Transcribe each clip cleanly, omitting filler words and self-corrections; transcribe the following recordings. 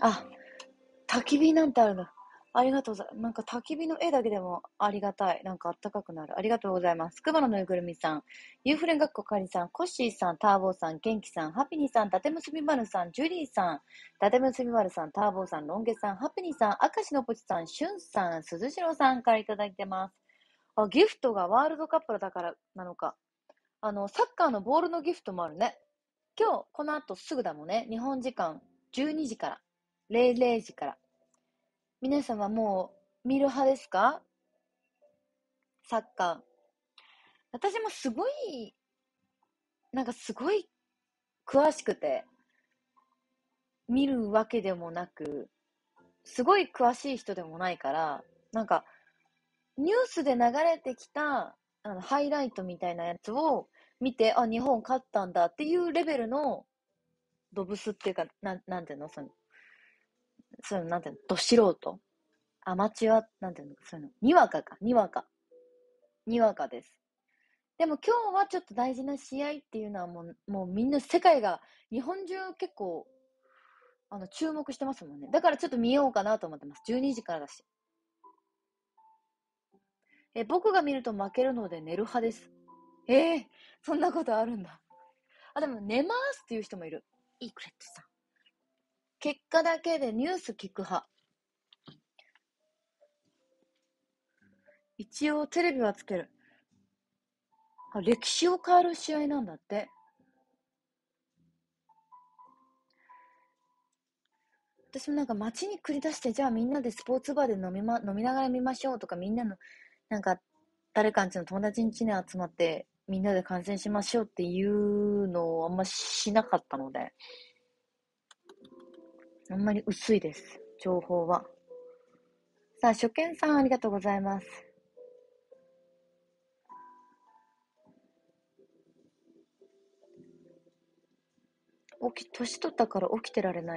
あ、焚き火なんてあるんだ。ありがとうございます。なんか焚き火の絵だけでもありがたい。なんかあったかくなる。ありがとうございます。熊野ぬいぐるみさん、ユーフレン学校かりさん、コッシーさん、ターボーさん、元気さん、ハピニーさん、伊達結び丸さん、ジュリーさん、伊達結び丸さん、ターボーさん、ロンゲさん、ハピニーさん、明石のポチさん、シュンさん、鈴代さんからいただいてます。あ、ギフトがワールドカップだからなのか。サッカーのボールのギフトもあるね。今日、この後すぐだもんね。日本時間12時から。00時から。皆さんはもう見る派ですか？サッカー。私もすごい、なんかすごい詳しくて、見るわけでもなく、すごい詳しい人でもないから、なんか、ニュースで流れてきた、ハイライトみたいなやつを見て、あ、日本勝ったんだっていうレベルのドブスっていうか、なんていうのなんていうのど素人アマチュアなんていうのそういうの。にわかか、にわか。にわかです。でも今日はちょっと大事な試合っていうのはもうみんな世界が、日本中結構、注目してますもんね。だからちょっと見ようかなと思ってます。12時からだし。僕が見ると負けるので寝る派です。そんなことあるんだ。あ、でも寝ますっていう人もいる。いいクレットさん。結果だけでニュース聞く派。一応テレビはつける。あ、歴史を変える試合なんだって。私もなんか街に繰り出して、じゃあみんなでスポーツバーで飲みながら見ましょうとか、みんなの、なんか、誰かんちの友達ん家に集まって、みんなで観戦しましょうっていうのをあんましなかったので、あんまり薄いです。情報は。さあ、初見さんありがとうございます。年取ったから起きてられない。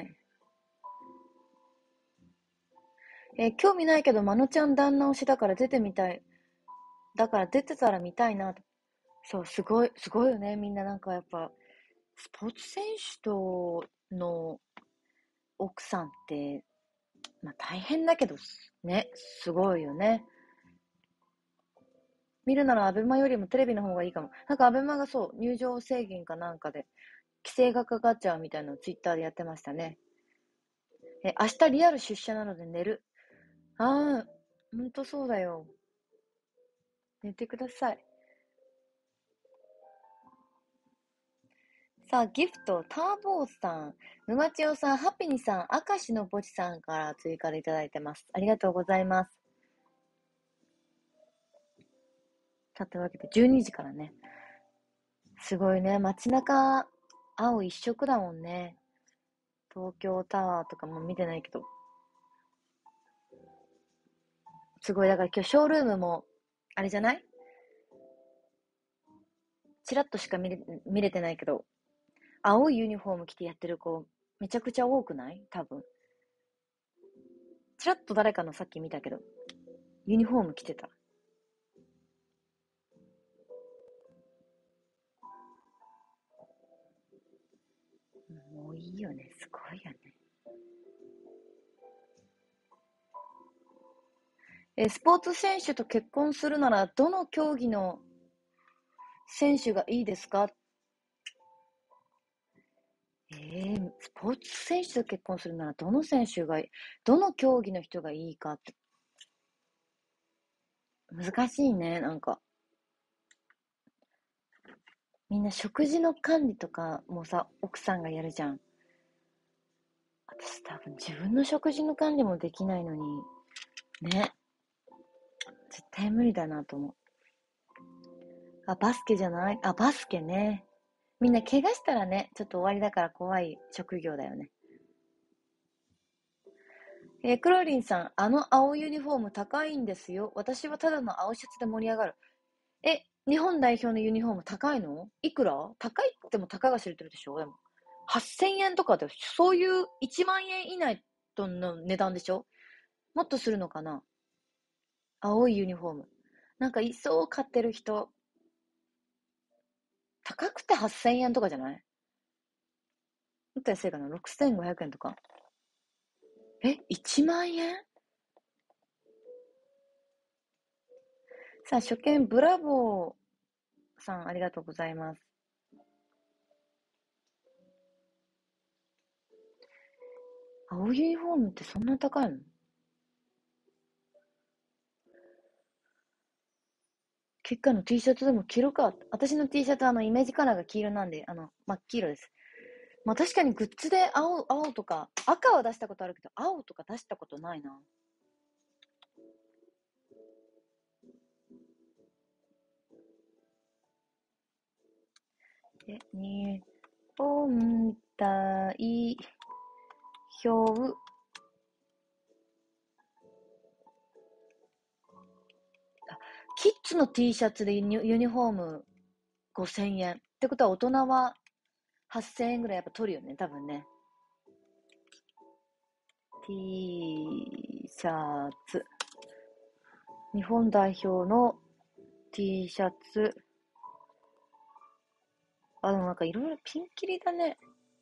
興味ないけど、まのちゃん旦那推しだから出てみたい。だから出てたら見たいな。そう、すごいよね。みんななんかやっぱ、スポーツ選手との奥さんって、まあ大変だけど、ね、すごいよね。見るならアベマよりもテレビの方がいいかも。なんかアベマがそう、入場制限かなんかで、規制がかかっちゃうみたいなのをツイッターでやってましたね。明日リアル出社なので寝る。ああ、ほんとそうだよ。寝てください。さあ、ギフト、ターボーさん、沼千代さん、ハピニさん、明石のぼちさんから追加でいただいてます。ありがとうございます。さてわけで、12時からね。すごいね、街中、青一色だもんね。東京タワーとかも見てないけど。すごい、だから今日ショールームも、あれじゃないチラッとしか見れてないけど、青いユニフォーム着てやってる子、めちゃくちゃ多くない多分。チラッと誰かのさっき見たけど、ユニフォーム着てた。もういいよね。すごいよね。スポーツ選手と結婚するなら、どの競技の選手がいいですか？スポーツ選手と結婚するなら、どの選手がいい、どの競技の人がいいかって、難しいね、なんか。みんな食事の管理とかもさ、奥さんがやるじゃん。私多分自分の食事の管理もできないのに、ね、絶対無理だなと思う。あ、バスケじゃない？あ、バスケね。みんな怪我したらね、ちょっと終わりだから怖い職業だよね。クロリンさん、あの青ユニフォーム高いんですよ。私はただの青シャツで盛り上がる。日本代表のユニフォーム高いの？いくら？高いっても高が知れてるでしょでも。8000円とかで、そういう1万円以内との値段でしょ？もっとするのかな？青いユニフォーム。なんか、いそう買ってる人、高くて8000円とかじゃない？もっと安いかな？ 6500 円とか。 1万円。さあ、初見ブラボーさん、ありがとうございます。青ユニフォームってそんな高いの？結果の T シャツでも着るか。私の T シャツイメージカラーが黄色なんで、真っ黄色です。まあ確かにグッズで青とか、赤は出したことあるけど、青とか出したことないな。日本代表。キッズの T シャツでユニフォーム5000円。ってことは大人は8000円ぐらいやっぱ取るよね、多分ね。T シャツ。日本代表の T シャツ。でもなんかいろいろピンキリだね。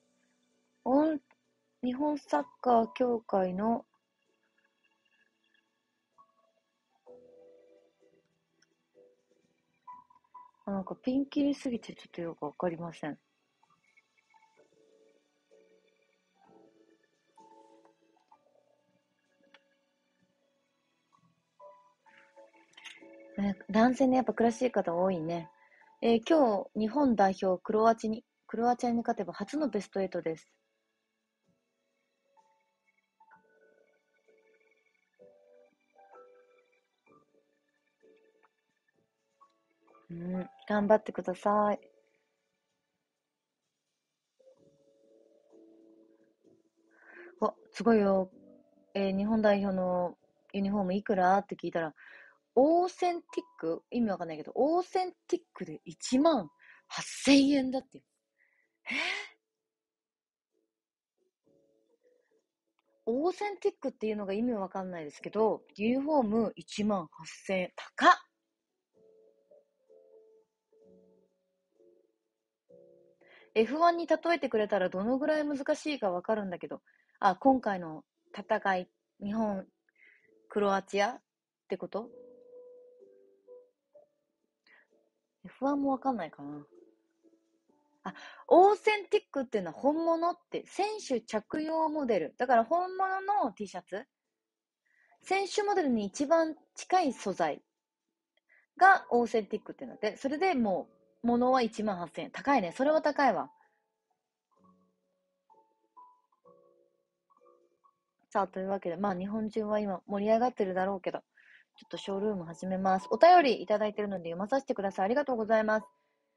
日本サッカー協会のなんかピンキリすぎてちょっとよくわかりません。ね、男性ね、やっぱ詳しい方多いね。今日、日本代表クロアチに勝てば初のベスト8です。頑張ってください。すごいよ。日本代表のユニフォームいくらって聞いたら、オーセンティック意味わかんないけど、オーセンティックで1万8000円だって。オーセンティックっていうのが意味わかんないですけど、ユニフォーム1万8000円。高っ。F1 に例えてくれたらどのぐらい難しいかわかるんだけど、今回の戦い、日本、クロアチアってこと？ F1 もわかんないかな。オーセンティックっていうのは本物って、選手着用モデル。だから本物の T シャツ、選手モデルに一番近い素材がオーセンティックってなって、それでもう、物は1万8000円。高いね。それは高いわ。さあ、というわけで、日本中は今盛り上がってるだろうけど、ちょっとショールーム始めます。お便りいただいてるので読まさせてください。ありがとうございます。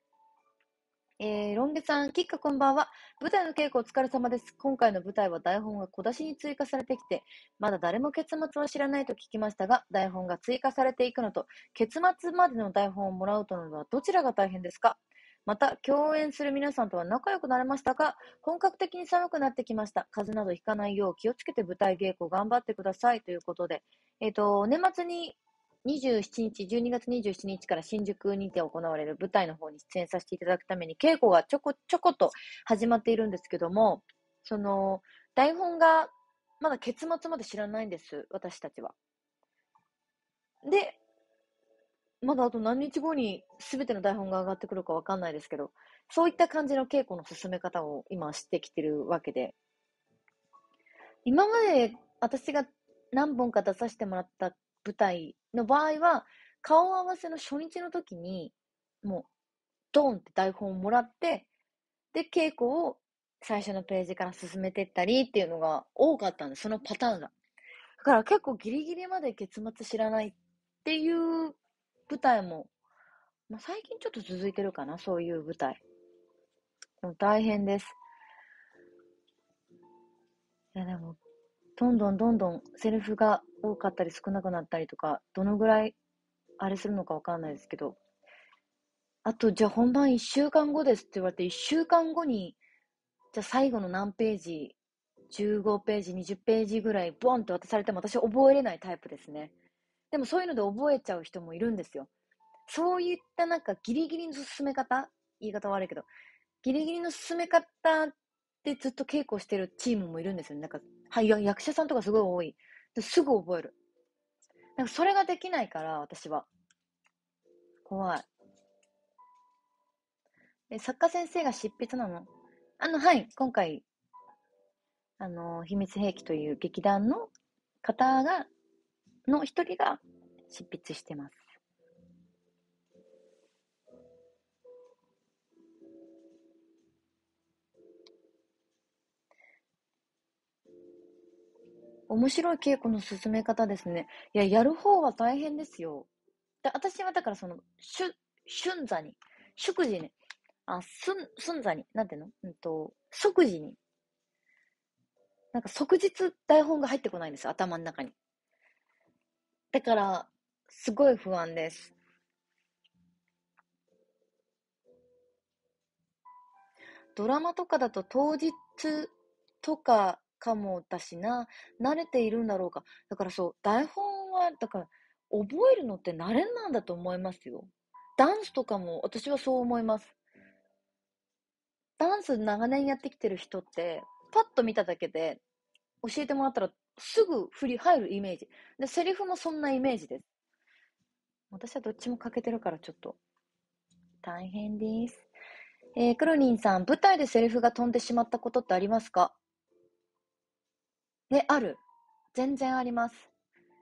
ロン毛さん、キッカこんばんは。舞台の稽古お疲れ様です。今回の舞台は台本が小出しに追加されてきて、まだ誰も結末は知らないと聞きましたが、台本が追加されていくのと、結末までの台本をもらうとのはどちらが大変ですか？また、共演する皆さんとは仲良くなれましたか？本格的に寒くなってきました。風邪などひかないよう気をつけて舞台稽古頑張ってくださいということで、年末に12月27日から新宿にて行われる舞台の方に出演させていただくために稽古がちょこちょこと始まっているんですけども、その、台本がまだ結末まで知らないんです、私たちは。で、まだあと何日後に全ての台本が上がってくるかわかんないですけど、そういった感じの稽古の進め方を今知ってきてるわけで、今まで私が何本か出させてもらった舞台の場合は、顔合わせの初日の時に、もう、ドンって台本をもらって、で、稽古を最初のページから進めていったりっていうのが多かったんです、そのパターンが。だから結構ギリギリまで結末知らないっていう舞台も、最近ちょっと続いてるかな、そういう舞台。でも大変です。いや、でも、どんどんセリフが多かったり少なくなったりとか、どのぐらいあれするのかわかんないですけど、あと、じゃあ本番1週間後ですって言われて、1週間後に、じゃあ最後の何ページ、15ページ、20ページぐらいボンって渡されても私覚えれないタイプですね。でもそういうので覚えちゃう人もいるんですよ。そういったなんかギリギリの進め方、言い方悪いけど、ギリギリの進め方でずっと稽古してるチームもいるんですよね。なんかはい、役者さんとかすごい多い。すぐ覚える。なんかそれができないから、私は。怖い。作家先生が執筆なの？はい、今回、秘密兵器という劇団の方の一人が執筆してます。面白い稽古の進め方ですね。いや、やる方は大変ですよ。私はだから春座に、祝辞に、寸座に、なんていうの即時に、なんか即日台本が入ってこないんですよ、頭の中に。だから、すごい不安です。ドラマとかだと当日とかかもだしな、慣れているんだろうか。だからそう、台本は、だから、覚えるのって慣れなんだと思いますよ。ダンスとかも私はそう思います。ダンス長年やってきてる人って、パッと見ただけで教えてもらったらすぐ振り入るイメージ。で、セリフもそんなイメージです。私はどっちも欠けてるからちょっと大変です。クロニンさん、舞台でセリフが飛んでしまったことってありますか？ある。全然あります。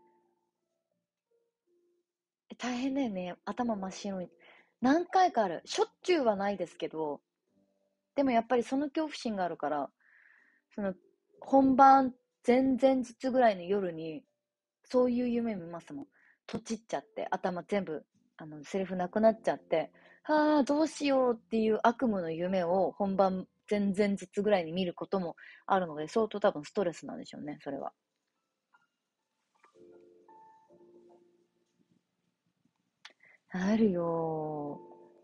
大変だよね。頭真っ白い。何回かある。しょっちゅうはないですけど、でもやっぱりその恐怖心があるから、その、本番前々日ぐらいの夜に、そういう夢見ますもん。とちっちゃって、頭全部、セリフなくなっちゃって、どうしようっていう悪夢の夢を本番前々日ぐらいに見ることもあるので、相当多分ストレスなんでしょうね、それは。あるよ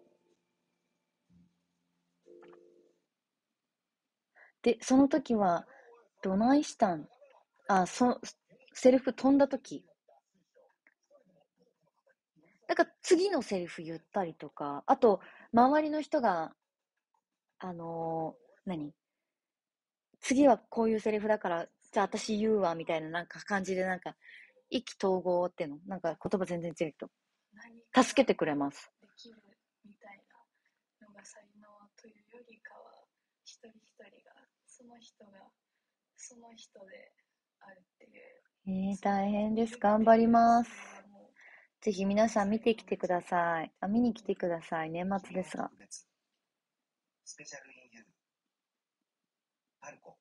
で、その時は、どないしたん？あ、セリフ飛んだ時。なんか次のセリフ言ったりとか、あと、周りの人が、あの何次はこういうセリフだから、じゃあ私言うわ、みたいななんか感じで、なんか、意気投合っていうのなんか言葉全然違うけど、助けてくれます。できるみたいなのが才能というよりかは、一人一人が、その人が、その人であるっていう。大変です。頑張ります。ぜひ皆さん見てきてください。見に来てください。年末ですが。スペシャルインユー、パルコ。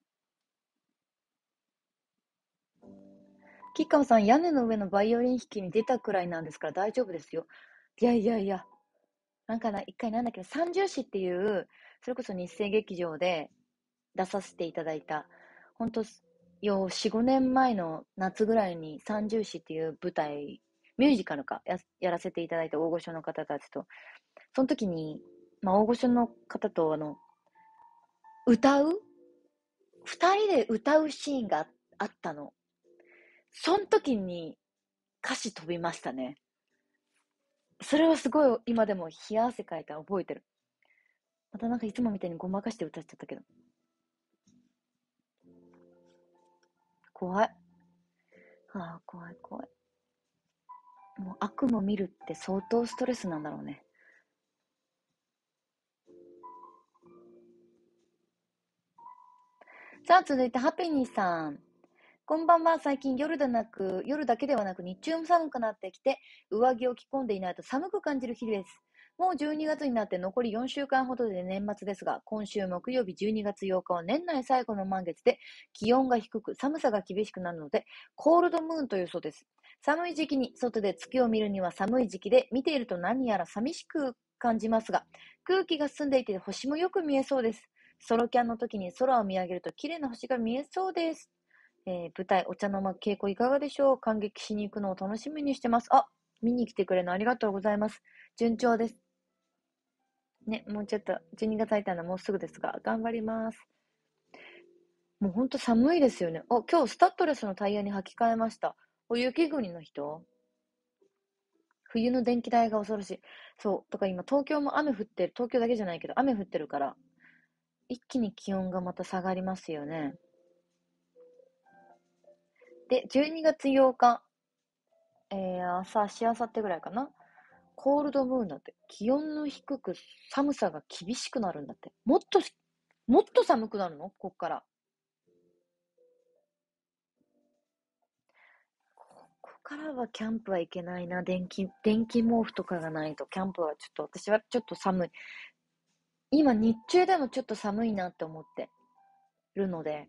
吉川さん、屋根の上のバイオリン弾きに出たくらいなんですから大丈夫ですよ。いやいやいや、なんか一回なんだっけど、三重詩っていう、それこそ日生劇場で出させていただいた、本当4、5年前の夏ぐらいに三重詩っていう舞台、ミュージカルかやらせていただいた大御所の方たちと、その時に、大御所の方と歌う二人で歌うシーンがあったの。その時に歌詞飛びましたね。それはすごい今でも冷や汗かいた覚えてる。またなんかいつもみたいにごまかして歌っちゃったけど。怖い。怖い怖い。もう悪夢見るって相当ストレスなんだろうね。さあ、続いてハピニーさん。こんばんは。最近夜だけではなく日中も寒くなってきて、上着を着込んでいないと寒く感じる日です。もう12月になって残り4週間ほどで年末ですが、今週木曜日12月8日は年内最後の満月で、気温が低く寒さが厳しくなるので、コールドムーンというそうです。寒い時期に外で月を見るには寒い時期で、見ていると何やら寂しく感じますが、空気が澄んでいて星もよく見えそうです。ソロキャンの時に空を見上げると綺麗な星が見えそうです。舞台、お茶の間稽古いかがでしょう？感激しに行くのを楽しみにしてます。見に来てくれるのありがとうございます。順調です。ね、もうちょっと、12月入ったのはもうすぐですが、頑張ります。もうほんと寒いですよね。今日スタッドレスのタイヤに履き替えました。雪国の人冬の電気代が恐ろしい。そう。とか今東京も雨降ってる。東京だけじゃないけど雨降ってるから、一気に気温がまた下がりますよね。 で、12月8日、しあさってぐらいかな。コールドムーンだって。気温の低く寒さが厳しくなるんだって。もっと寒くなるのこっから。ここからはキャンプはいけないな。電気毛布とかがないと、キャンプはちょっと、私はちょっと寒い。今、日中でもちょっと寒いなって思ってるので。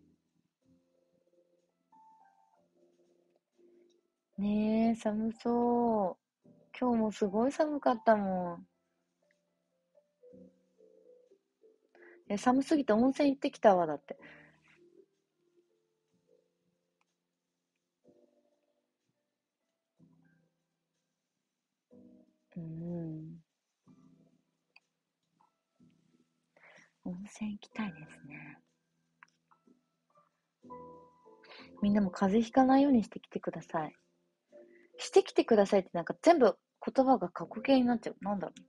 ねえ、寒そう。今日もすごい寒かったもん。寒すぎて温泉行ってきたわ、だって。うん。温泉行きたいですね。みんなも風邪ひかないようにしてきてください。してきてくださいってなんか全部言葉が過去形になっちゃう。なんだろ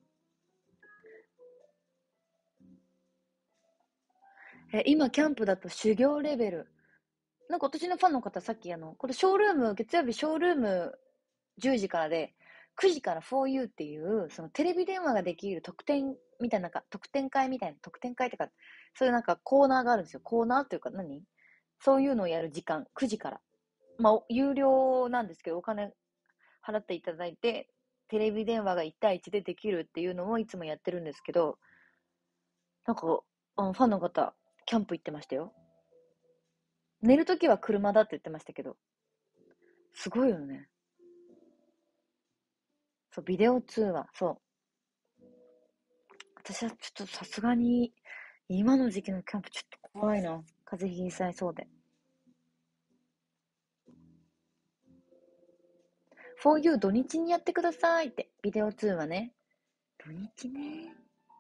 う。今キャンプだと修行レベル。なんか私のファンの方さっきこれショールーム、月曜日ショールーム10時からで、9時から 4U っていう、そのテレビ電話ができる特典みたいな、なんか特典会みたいな、特典会ってか、そういうなんかコーナーがあるんですよ。コーナーというかそういうのをやる時間、9時から。まあ、有料なんですけど、お金払っていただいて、テレビ電話が1対1でできるっていうのをいつもやってるんですけど、なんか、ファンの方、キャンプ行ってましたよ。寝るときは車だって言ってましたけど、すごいよね。そう、ビデオ通話。そう。私はちょっとさすがに、今の時期のキャンプちょっと怖いな。風邪ひいちゃいそうで。4U 土日にやってくださいって。ビデオ通話ね。土日ね。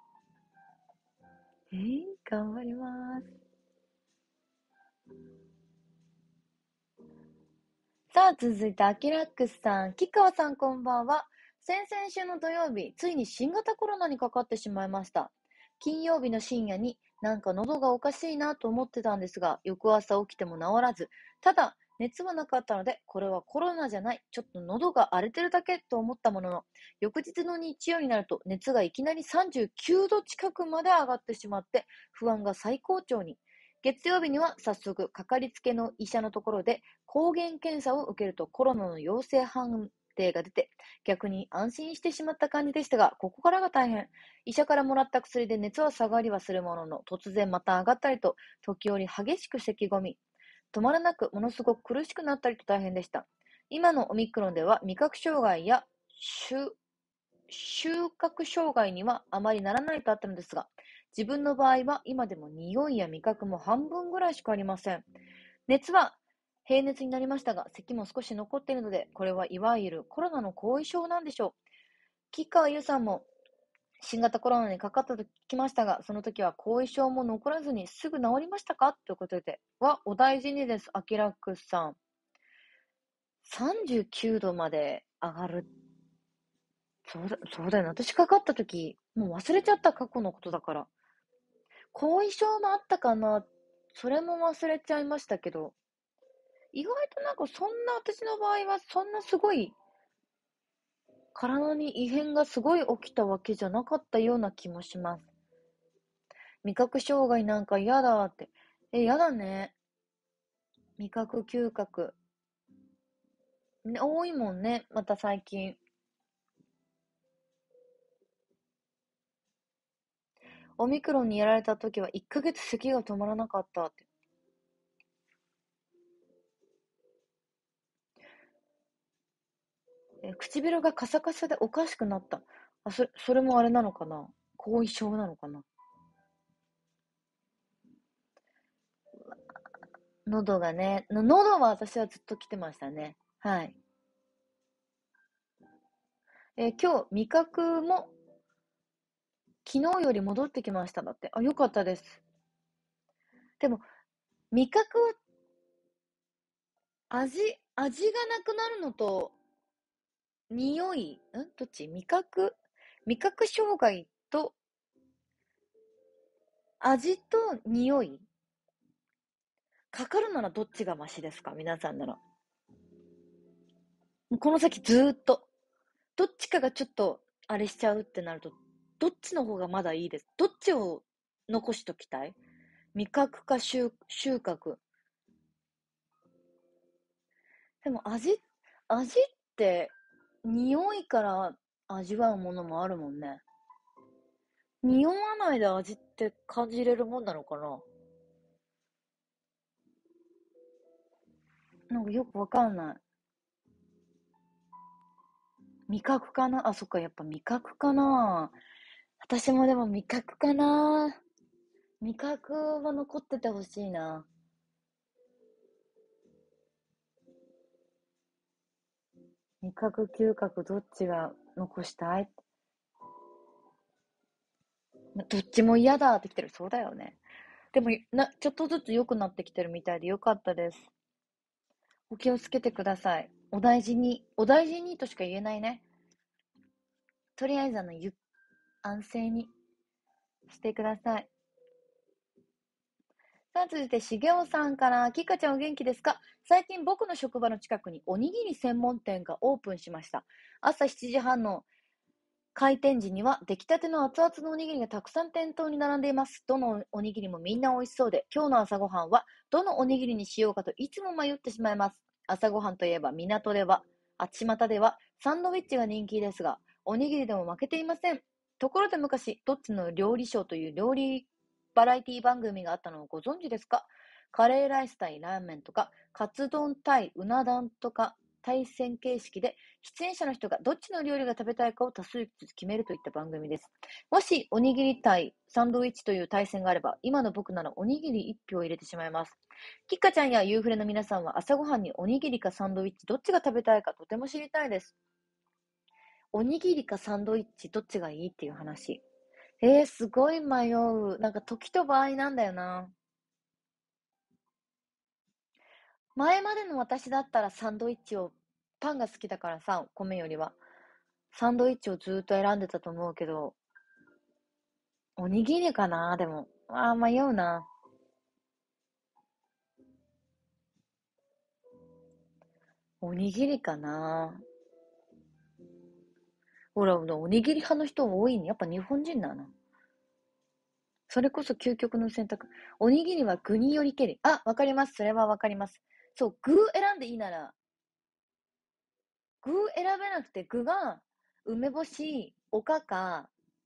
頑張ります。さあ、続いて、アキラックスさん。吉川さん、こんばんは。先々週の土曜日、ついに新型コロナにかかってしまいました。金曜日の深夜になんか喉がおかしいなと思ってたんですが、翌朝起きても治らず、ただ、熱はなかったので、これはコロナじゃない、ちょっと喉が荒れてるだけと思ったものの、翌日の日曜になると熱がいきなり39度近くまで上がってしまって、不安が最高潮に。月曜日には早速、かかりつけの医者のところで抗原検査を受けるとコロナの陽性判定が出て、逆に安心してしまった感じでしたが、ここからが大変。医者からもらった薬で熱は下がりはするものの、突然また上がったりと、時折激しく咳込み、止まらなくものすごく苦しくなったりと大変でした。今のオミクロンでは味覚障害や収穫障害にはあまりならないとあったのですが、自分の場合は今でも匂いや味覚も半分ぐらいしかありません。熱は平熱になりましたが、咳も少し残っているので、これはいわゆるコロナの後遺症なんでしょう。吉川優さんも新型コロナにかかったと聞きましたが、その時は後遺症も残らずにすぐ治りましたかということで、お大事にです。アキラックスさん。39度まで上がる。そうだよね。私かかった時、もう忘れちゃった過去のことだから。後遺症もあったかな、それも忘れちゃいましたけど、意外となんかそんな私の場合はそんなすごい体に異変がすごい起きたわけじゃなかったような気もします。味覚障害なんか嫌だって。嫌だね。味覚嗅覚。ね、多いもんね。また最近。オミクロンにやられた時は1ヶ月咳が止まらなかったって。唇がカサカサでおかしくなった。それもあれなのかな、後遺症なのかな。喉がね、喉は私はずっと来てましたね。はい。今日、味覚も昨日より戻ってきました。だって。あ、よかったです。でも、味覚、味がなくなるのと、匂い、どっち味覚障害と、味と匂いかかるならどっちがマシですか皆さんなら。 この先ずーっと、どっちかがちょっとあれしちゃうってなると、どっちの方がまだいいです。どっちを残しときたい？味覚か収穫。でも味って匂いから味わうものもあるもんね。匂わないで味って感じれるもんなのかな？なんかよくわかんない。味覚かなあ、そっか、やっぱ味覚かな。私もでも味覚かな。味覚は残っててほしいな。味覚、嗅覚、どっちが残したい？どっちも嫌だってきてる。そうだよね。でも、ちょっとずつ良くなってきてるみたいでよかったです。お気をつけてください。お大事に。お大事にとしか言えないね。とりあえず安静にしてください。さあ、続いて、しげおさんから、きかちゃんお元気ですか？最近僕の職場の近くにおにぎり専門店がオープンしました。朝7時半の開店時には出来たての熱々のおにぎりがたくさん店頭に並んでいます。どのおにぎりもみんな美味しそうで、今日の朝ごはんはどのおにぎりにしようかといつも迷ってしまいます。朝ごはんといえば巷ではサンドイッチが人気ですが、おにぎりでも負けていません。ところで昔、どっちの料理ショーという料理バラエティ番組があったのをご存知ですか？カレーライス対ラーメンとか、カツ丼対うな丼とか、対戦形式で出演者の人がどっちの料理が食べたいかを多数決めるといった番組です。もしおにぎり対サンドイッチという対戦があれば、今の僕ならおにぎり1票入れてしまいます。キッカちゃんやユーフレの皆さんは朝ごはんにおにぎりかサンドイッチどっちが食べたいかとても知りたいです。おにぎりかサンドイッチどっちがいいっていう話。すごい迷う。なんか時と場合なんだよな。前までの私だったらサンドイッチを、パンが好きだからさ、米よりは。サンドイッチをずっと選んでたと思うけど、おにぎりかなでも。迷うな。おにぎりかな。ほら、おにぎり派の人多いね。やっぱ日本人だな。それこそ究極の選択。おにぎりは具によりけり。あ、わかります。それはわかります。そう、具選んでいいなら、具選べなくて、具が、梅干し、おかか、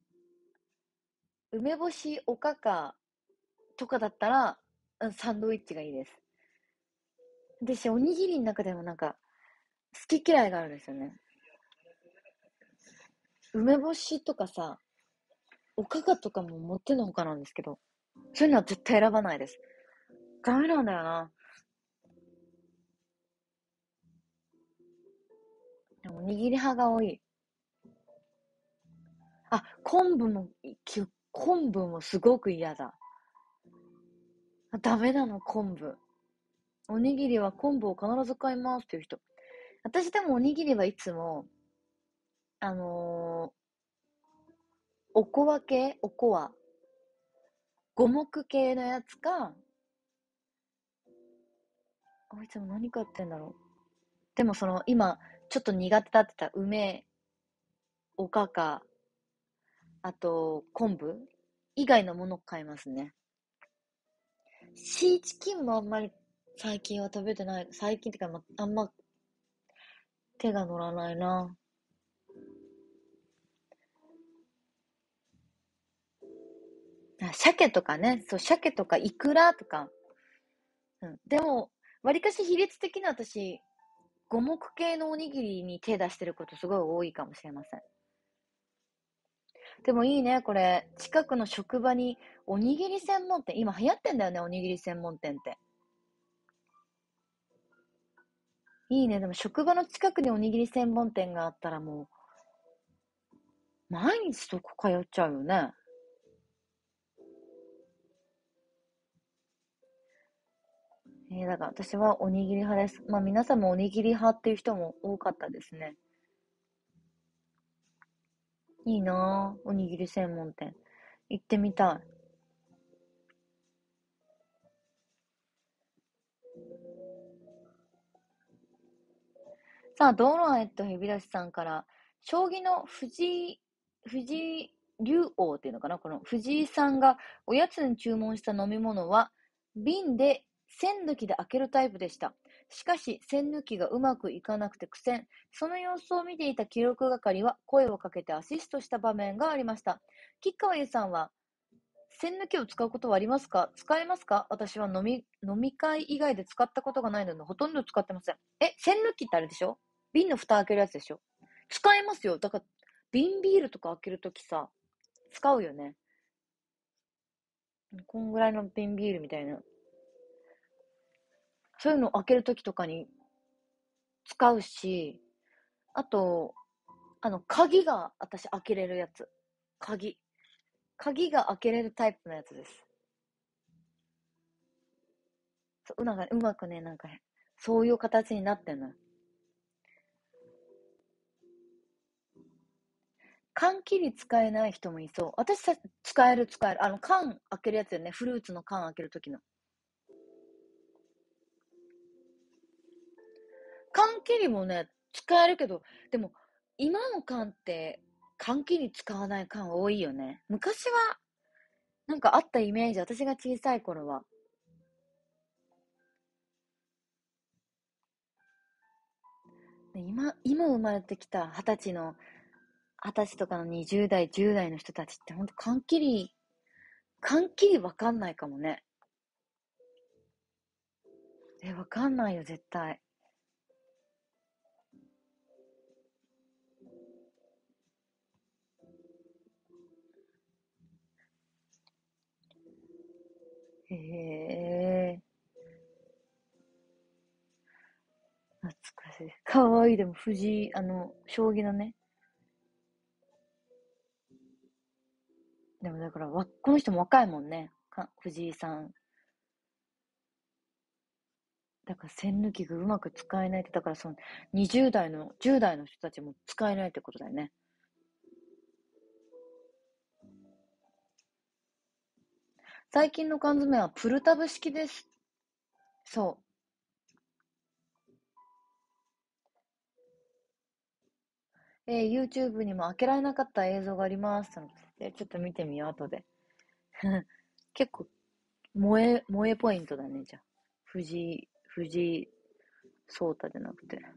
梅干し、おかかとかだったら、サンドイッチがいいです。私、おにぎりの中でもなんか、好き嫌いがあるんですよね。梅干しとかさ、おかかとかも持ってのほかなんですけど、そういうのは絶対選ばないです。ダメなんだよな。でもおにぎり派が多い。あ、昆布もすごく嫌だ。ダメなの、昆布。おにぎりは昆布を必ず買いますっていう人。私でもおにぎりはいつも、あのおこわ系おこわ。五目系のやつか、いつも何買ってんだろう。でも今、ちょっと苦手だってた梅、おかか、あと、昆布以外のものを買いますね。シーチキンもあんまり最近は食べてない。最近ってか、あんま手が乗らないな。鮭とかね。そう、鮭とかイクラとか。うん。でも、わりかし比率的に私、五目系のおにぎりに手出してることすごい多いかもしれません。でもいいね、これ。近くの職場におにぎり専門店。今流行ってんだよね、おにぎり専門店って。いいね。でも職場の近くにおにぎり専門店があったらもう、毎日そこ通っちゃうよね。だから私はおにぎり派です。皆さんもおにぎり派っていう人も多かったですね。いいなぁ、おにぎり専門店。行ってみたい。 さあ、ドロアヘッドヘビラシさんから、将棋の藤井竜王っていうのかな、この藤井さんがおやつに注文した飲み物は、瓶で栓抜きで開けるタイプでした。しかし、栓抜きがうまくいかなくて苦戦。その様子を見ていた記録係は声をかけてアシストした場面がありました。吉川優さんは、栓抜きを使うことはありますか？使えますか？私は飲み会以外で使ったことがないので、ほとんど使ってません。栓抜きってあれでしょ？瓶の蓋開けるやつでしょ？使えますよ。だから、瓶ビールとか開けるときさ、使うよね。こんぐらいの瓶ビールみたいな。そういうの開けるときとかに使うし、あと、鍵が私開けれるやつ。鍵。鍵が開けれるタイプのやつです。なんかうまくね、なんか、そういう形になってんのよ。缶切り使えない人もいそう。私さ、使える使える。缶開けるやつよね。フルーツの缶開けるときの。缶切りもね、使えるけど、でも、今の缶って、缶切り使わない缶多いよね。昔は、なんかあったイメージ。私が小さい頃は。今生まれてきた二十歳とかの20代、10代の人たちってほんと缶切りわかんないかもね。わかんないよ、絶対。へえ、懐かしい。かわいい。でも、藤井、将棋のね。でもだから、この人も若いもんね。藤井さん。だから、栓抜きがうまく使えないって、だからその、20代の、10代の人たちも使えないってことだよね。最近の缶詰はプルタブ式です。そう。YouTube にも開けられなかった映像があります。ちょっと見てみよう、後で。結構、萌えポイントだね、じゃあ。藤井聡太じゃなくて。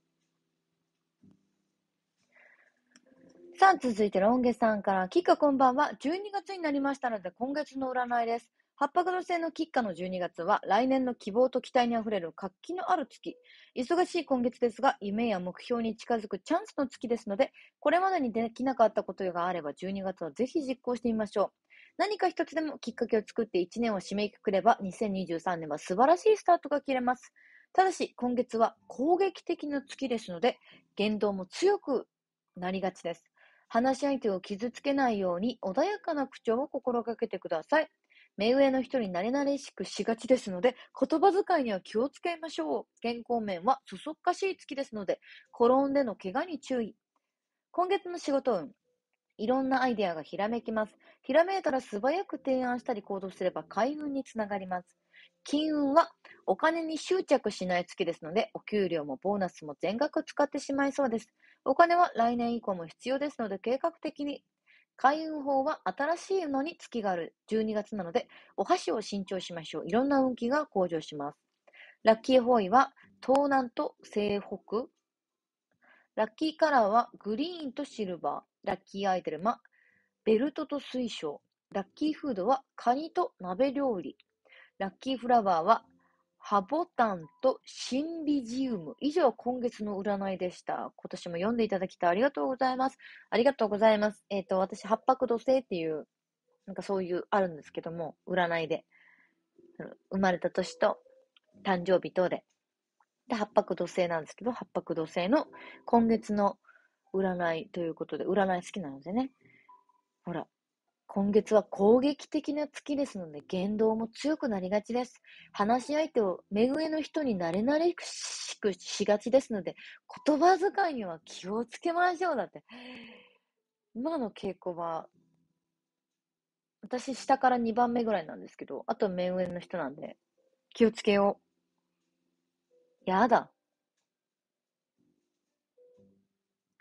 さあ、続いてロン毛さんから、キッカこんばんは。12月になりましたので、今月の占いです。八白土星のキッカの12月は、来年の希望と期待にあふれる活気のある月。忙しい今月ですが、夢や目標に近づくチャンスの月ですので、これまでにできなかったことがあれば、12月はぜひ実行してみましょう。何か一つでもきっかけを作って1年を締めくくれば、2023年は素晴らしいスタートが切れます。ただし、今月は攻撃的な月ですので、言動も強くなりがちです。話し相手を傷つけないように穏やかな口調を心がけてください。目上の人に慣れ慣れしくしがちですので、言葉遣いには気をつけましょう。健康面はそそっかしい月ですので、転んでの怪我に注意。今月の仕事運。いろんなアイデアがひらめきます。ひらめいたら素早く提案したり行動すれば開運につながります。金運はお金に執着しない月ですので、お給料もボーナスも全額使ってしまいそうです。お金は来年以降も必要ですので、計画的に。開運法は新しいのに月がある12月なので、お箸を新調しましょう。いろんな運気が向上します。ラッキー方位は東南と西北。ラッキーカラーはグリーンとシルバー。ラッキーアイテムはベルトと水晶。ラッキーフードはカニと鍋料理。ラッキーフラワーはハボタンとシンビジウム。以上、今月の占いでした。今年も読んでいただきありがとうございます。ありがとうございます。私、八白土星っていう、なんかそういう、あるんですけども、占いで。生まれた年と誕生日とで。で、八白土星なんですけど、八白土星の今月の占いということで、占い好きなのでね。ほら、今月は攻撃的な月ですので、言動も強くなりがちです。話し相手を目上の人に慣れ慣れしくしがちですので、言葉遣いには気をつけましょう。だって、今の傾向は、私下から2番目ぐらいなんですけど、あと目上の人なんで、気をつけよう。やだ。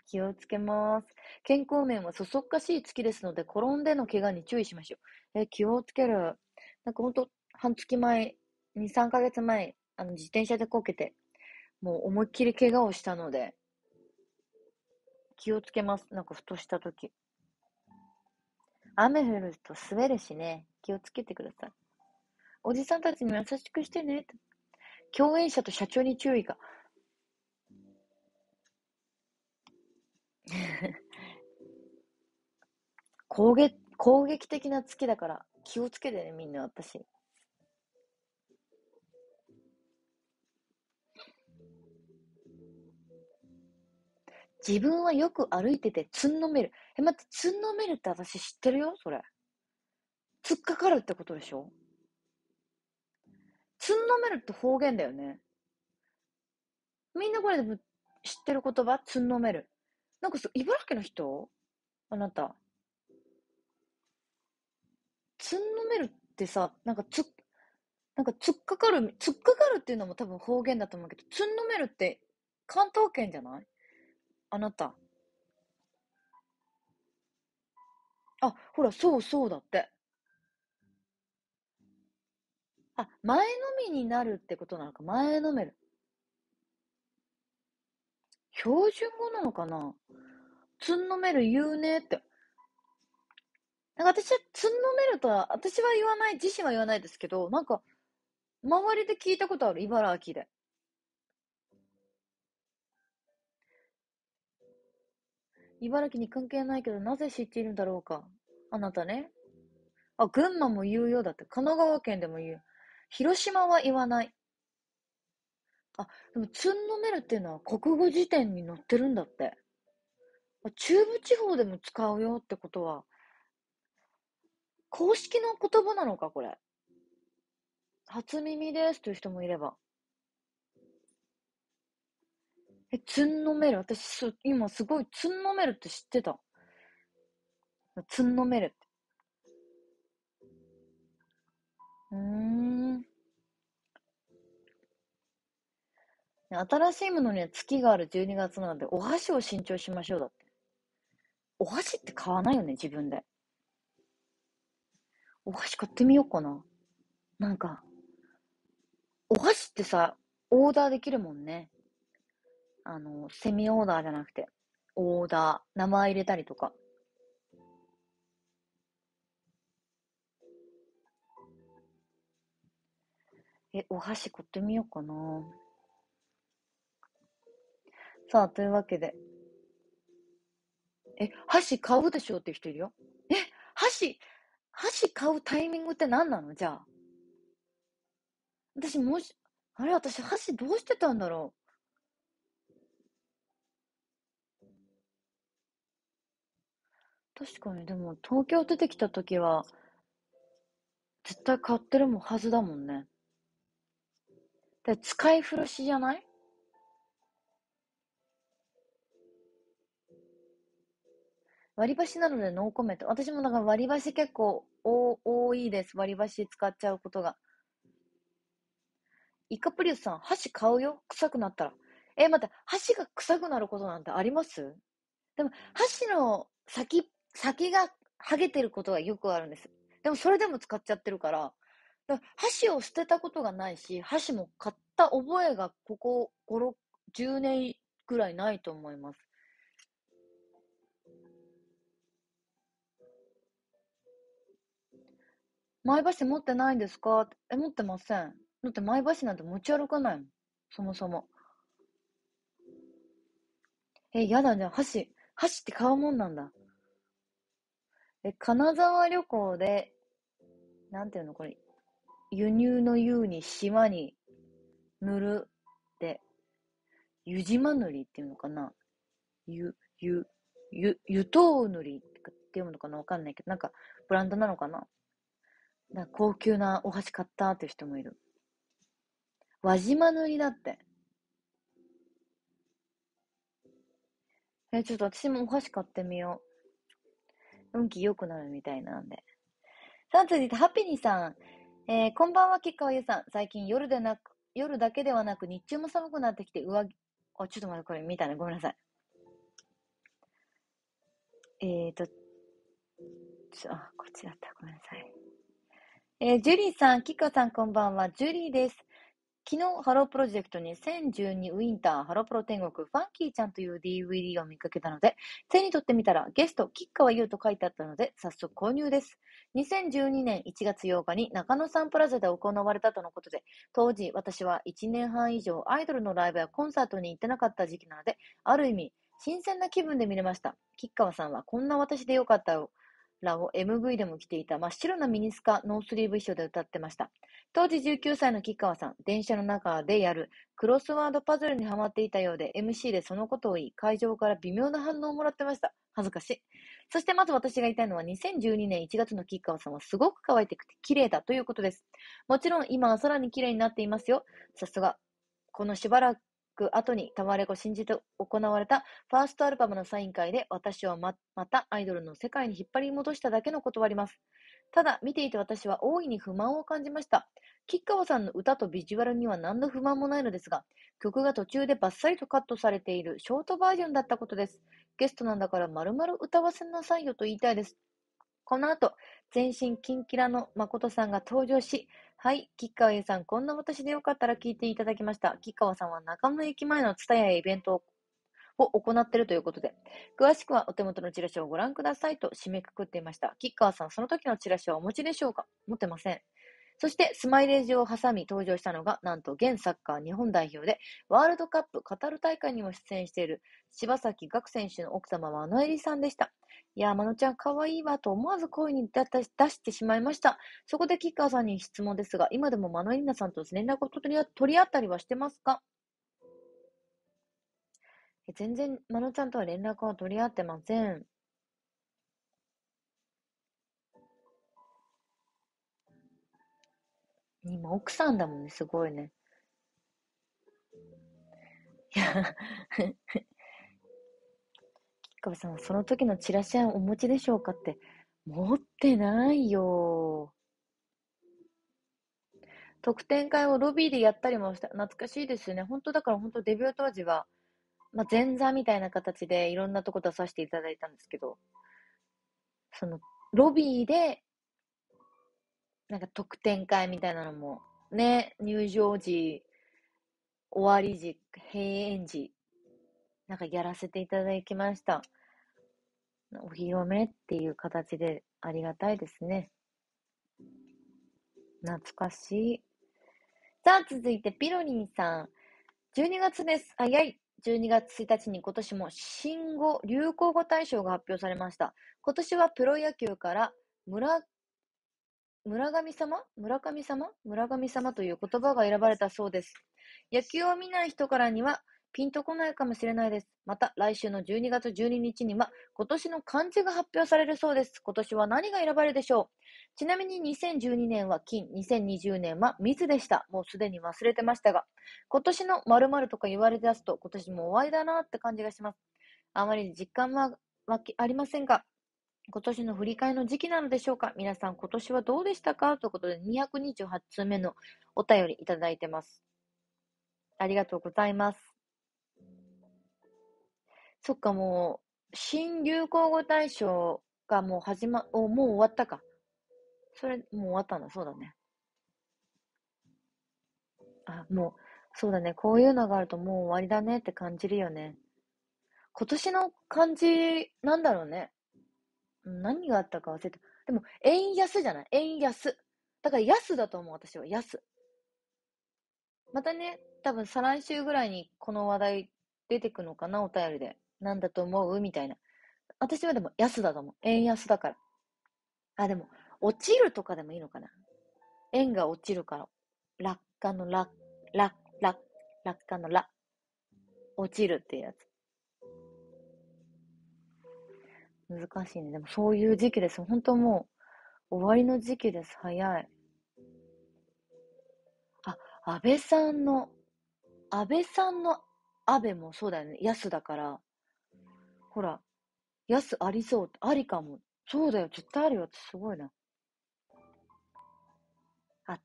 気をつけます。健康面はそそっかしい月ですので、転んでの怪我に注意しましょう。気をつける。なんかほんと、半月前、2、3ヶ月前、自転車でこけて、もう思いっきり怪我をしたので、気をつけます。なんかふとした時。雨降ると滑るしね、気をつけてください。おじさんたちに優しくしてね。共演者と社長に注意が。攻撃的な月だから気をつけてね、みんな私。自分はよく歩いてて、つんのめる。待って、つんのめるって私知ってるよ、それ。突っかかるってことでしょ？つんのめるって方言だよね。みんなこれでも知ってる言葉？つんのめる。なんか茨城の人？あなた。つんのめるってさ、なんか突っかかるっていうのも多分方言だと思うけど、つんのめるって関東圏じゃない？あなた。あ、ほら、そうそうだって。あ、前のみになるってことなのか。前のめる。標準語なのかな？つんのめる言うねって。なんか私はつんのめるとは、私は言わない、自身は言わないですけど、なんか、周りで聞いたことある、茨城で。茨城に関係ないけど、なぜ知っているんだろうか。あなたね。あ、群馬も言うようだって。神奈川県でも言う。広島は言わない。あ、でも、つんのめるっていうのは国語辞典に載ってるんだって。あ、中部地方でも使うよってことは、公式の言葉なのか、これ。初耳ですという人もいれば。つんのめる。私、今すごいつんのめるって知ってた。つんのめるって。うーん。新しいものには月がある12月なので、お箸を新調しましょうだって。お箸って買わないよね、自分で。お箸買ってみようかな。なんか、お箸ってさ、オーダーできるもんね。セミオーダーじゃなくて、オーダー、名前入れたりとか。お箸買ってみようかな。さあ、というわけで。箸買うでしょっていう人いるよ。え、箸、箸買うタイミングって何なの？じゃあ。私もし、あれ私箸どうしてたんだろう。確かに、でも東京出てきた時は、絶対買ってるもんはずだもんね。で、使い古しじゃない？割り箸なのでノーコメント。私もだから割り箸結構多いです。割り箸使っちゃうことが。イカプリウスさん、箸買うよ。臭くなったら。待って、箸が臭くなることなんてあります？でも、箸の先が剥げてることがよくあるんです。でも、それでも使っちゃってるから、箸を捨てたことがないし、箸も買った覚えがここ5、6、10年ぐらいないと思います。前箸持ってないんですか？持ってません。だって前箸なんて持ち歩かないもん。そもそも。やだじゃん。箸って買うもんなんだ。金沢旅行で、なんていうのこれ、輸入の輸に島に塗るで、湯島塗りっていうのかな？ゆ、ゆ、湯湯塗りっていうのかな？わかんないけど、なんか、ブランドなのかな？高級なお箸買ったっていう人もいる。輪島塗りだって。ちょっと私もお箸買ってみよう。運気良くなるみたいなんで。さあ、続いて、ハッピニーさん。こんばんは、吉川優さん。最近夜だけではなく日中も寒くなってきてちょっと待って、これ見たね。ごめんなさい。 こっちだった。ごめんなさい。ジュリーさん、キカさん、こんばんは。ジュリーです。昨日、ハロープロジェクトに2012ウィンターハロプロ天国ファンキーちゃんという DVD を見かけたので、手に取ってみたらゲスト、吉川優と書いてあったので、早速購入です。2012年1月8日に中野サンプラザで行われたとのことで、当時私は1年半以上アイドルのライブやコンサートに行ってなかった時期なので、ある意味、新鮮な気分で見れました。吉川さんはこんな私でよかったよ。らを MV でも着ていた真っ白なミニスカ、ノースリーブ衣装で歌ってました。当時19歳の吉川さん、電車の中でやるクロスワードパズルにハマっていたようで、MC でそのことを言い、会場から微妙な反応をもらってました。恥ずかしい。そしてまず私が言いたいのは、2012年1月の吉川さんはすごく可愛くて綺麗だということです。もちろん今はさらに綺麗になっていますよ。さすが。このしばらく後にタワレコ新宿で行われたファーストアルバムのサイン会で私はまたアイドルの世界に引っ張り戻しただけの断ります。ただ見ていて私は大いに不満を感じました。吉川さんの歌とビジュアルには何の不満もないのですが、曲が途中でバッサリとカットされているショートバージョンだったことです。ゲストなんだから丸々歌わせなさいよと言いたいです。この後、全身キンキラの誠さんが登場し、はい、吉川優さん、こんな私でよかったら聞いていただきました。吉川さんは中野駅前のツタヤイベントを行っているということで、詳しくはお手元のチラシをご覧くださいと締めくくっていました。吉川さん、その時のチラシはお持ちでしょうか？持ってません。そしてスマイレージを挟み登場したのが、なんと現サッカー日本代表でワールドカップカタール大会にも出演している柴崎岳選手の奥様、真野恵里さんでした。いやー、真野ちゃん可愛いわと思わず声に出してしまいました。そこで吉川さんに質問ですが、今でも真野恵里奈さんと連絡を取り合ったりはしてますか？全然、真野ちゃんとは連絡を取り合ってません。今、奥さんだもんね、すごいね。いや、吉川さんはその時のチラシはお持ちでしょうかって。持ってないよ。特典会をロビーでやったりもした。懐かしいですよね。本当だから本当デビュー当時は、前座みたいな形でいろんなとこ出させていただいたんですけど、その、ロビーで、なんか特典会みたいなのも、ね、入場時、終わり時、閉園時、なんかやらせていただきました。お披露目っていう形でありがたいですね。懐かしい。さあ、続いてピロリンさん。12月です。早い。12月1日に今年も新語・流行語大賞が発表されました。今年はプロ野球から村村神様という言葉が選ばれたそうです。野球を見ない人からにはピンとこないかもしれないです。また、来週の12月12日にちには今年の漢字が発表されるそうです。今年は何が選ばれるでしょう？ちなみに2012年は金、2020年は水でした。もうすでに忘れてましたが、今年の〇〇とか言われ出すと今年も終わりだなって感じがします。あまり実感はありませんが、今年の振り返りの時期なのでしょうか？皆さん今年はどうでしたか？ということで228通目のお便りいただいてます。ありがとうございます。そっか、もう、新流行語大賞がもうもう終わったか。それ、もう終わったんだ。そうだね。もう、そうだね。こういうのがあるともう終わりだねって感じるよね。今年の漢字、なんだろうね。何があったか忘れた。でも、円安じゃない？円安。だから安だと思う、私は。安。またね、多分再来週ぐらいにこの話題出てくのかな、お便りで。なんだと思うみたいな。私はでも安だと思う。円安だから。でも、落ちるとかでもいいのかな。円が落ちるから。落下の落、落下の落、落ちるっていうやつ。難しいね。でもそういう時期です。本当もう、終わりの時期です。早い。あ、安倍さんの、安倍さんの安倍もそうだよね。安だから。ほら、安ありそう。ありかも。そうだよ。絶対あるよ。すごいな。あ、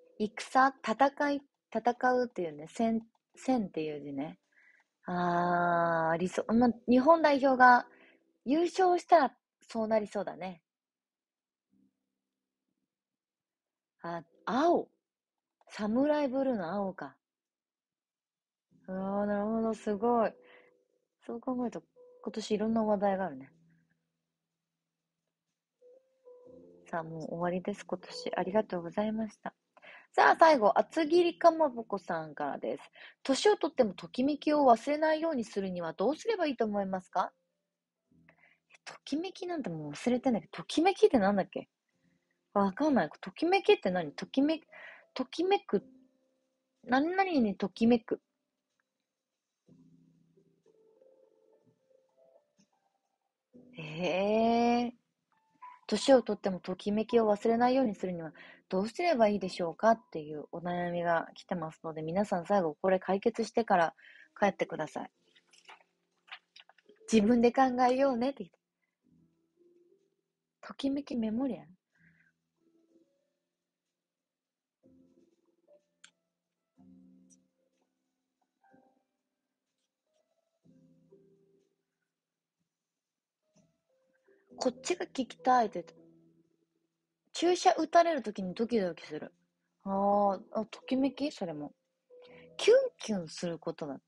戦うっていうね。戦っていう字ね。ありそう。日本代表が優勝したらそうなりそうだね。青。サムライブルーの青か。なるほど、すごい。そう考えると、今年いろんな話題があるね。さあ、もう終わりです、今年。ありがとうございました。さあ、最後、厚切りかまぼこさんからです。年をとってもときめきを忘れないようにするにはどうすればいいと思いますか？ときめきなんてもう忘れてんだけど、ときめきってなんだっけ？わかんない。ときめきって何？ときめく、何々にときめく。へえ。年をとってもときめきを忘れないようにするにはどうすればいいでしょうかっていうお悩みが来てますので、皆さん最後これ解決してから帰ってください。自分で考えようねって言って。ときめきメモリアル。こっちが聞きたいって言って。注射打たれるときにドキドキする。ときめきそれも。キュンキュンすることだって。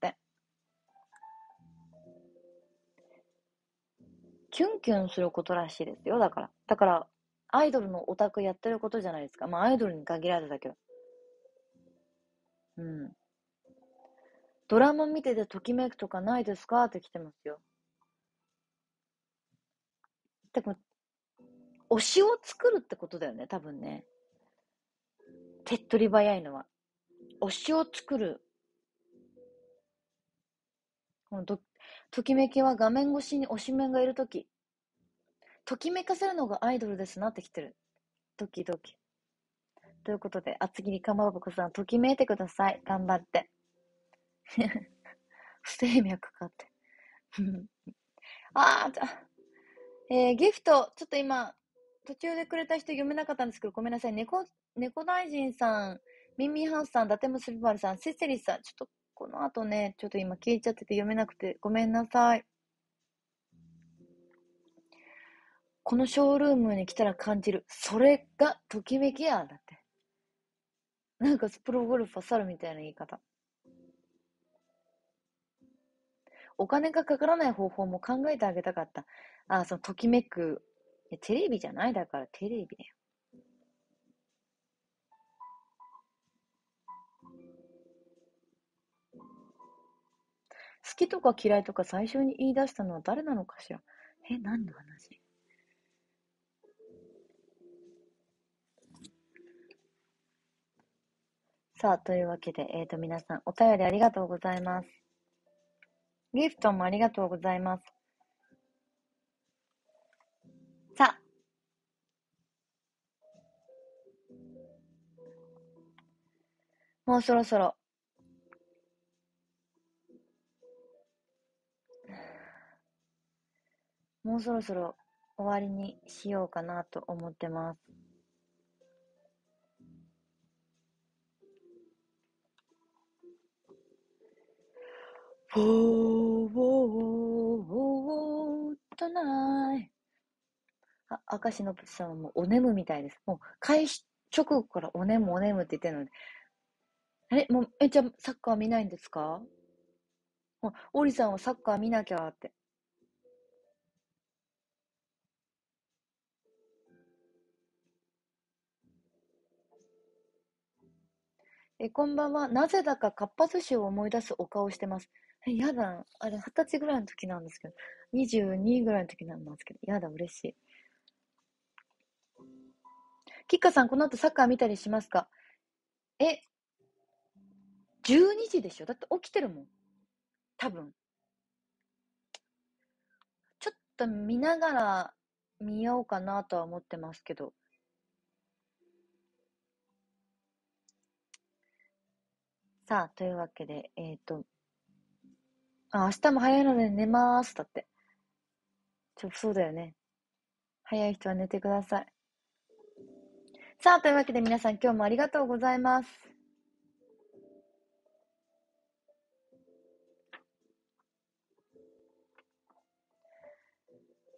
キュンキュンすることらしいですよ。だから、アイドルのオタクやってることじゃないですか。まあ、アイドルに限らずだけど。うん。ドラマ見ててときめくとかないですかって来てますよ。でも、推しを作るってことだよね、多分ね。手っ取り早いのは。推しを作る。ほんと、ときめきは画面越しに推しメンがいるとき。ときめかせるのがアイドルですなってきてる。ドキドキ。ということで、厚切りかまぼこさん、ときめいてください。頑張って。不整脈かって。じゃあ、ギフト、ちょっと今、途中でくれた人読めなかったんですけど、ごめんなさい。猫大臣さん、ミンミンハウスさん、伊達結び丸さん、セセリさん、ちょっとこの後ね、ちょっと今聞いちゃってて読めなくて、ごめんなさい。このショールームに来たら感じる。それが、ときめきや、だって。なんかプロゴルファー猿みたいな言い方。お金がかからない方法も考えてあげたかった。そのときめく。テレビじゃないだからテレビだよ。好きとか嫌いとか最初に言い出したのは誰なのかしら。何の話？さあ、というわけで、皆さん、お便りありがとうございます。ギフトもありがとうございます。さあ、もうそろそろ、もうそろそろ終わりにしようかなと思ってます。フォー、ウォー、ウォー、ウォー、トナイ。明石のぶさんはもうお眠みたいです。もう開始直後からお眠お眠って言ってるので。じゃあサッカー見ないんですか？もう、オリさんはサッカー見なきゃって。こんばんは。なぜだかかっぱ寿司を思い出すお顔してます。やだ。あれ、20歳ぐらいの時なんですけど。22ぐらいの時なんですけど。やだ、嬉しい。キッカさん、この後サッカー見たりしますか？え、12時でしょ？だって起きてるもん。多分。ちょっと見ながら見ようかなとは思ってますけど。さあ、というわけで、明日も早いので寝まーす。だって。そうだよね。早い人は寝てください。さあ、というわけで皆さん今日もありがとうございます。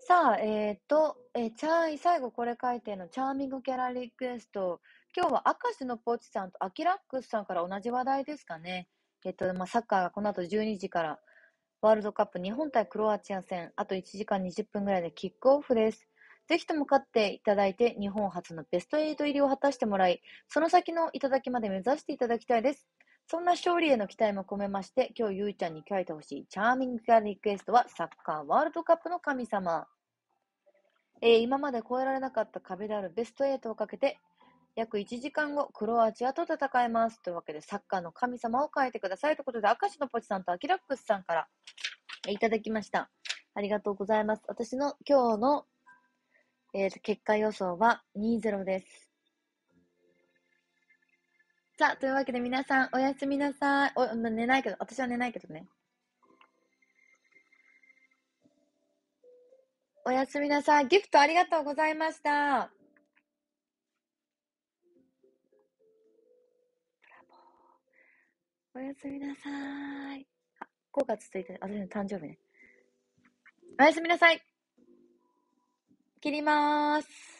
さあ、最後これ書いてのチャーミングキャラリクエスト。今日は明石のポチさんとアキラックスさんから同じ話題ですかね。サッカーがこの後12時からワールドカップ日本対クロアチア戦、あと1時間20分ぐらいでキックオフです。ぜひとも勝っていただいて、日本初のベスト8入りを果たしてもらい、その先の頂きまで目指していただきたいです。そんな勝利への期待も込めまして、今日ゆいちゃんに書いてほしいチャーミングキャラリクエストは、サッカーワールドカップの神様。今まで越えられなかった壁であるベスト8をかけて、約1時間後、クロアチアと戦います。というわけで、サッカーの神様を書いてください。ということで、明石のポチさんとアキラックスさんからいただきました。ありがとうございます。私の今日の、結果予想は2-0です。さあ、というわけで皆さん、おやすみなさい。寝ないけど、私は寝ないけどね。おやすみなさい。ギフトありがとうございました。おやすみなさい。5月1日、私の誕生日ね。おやすみなさい。切りまーす。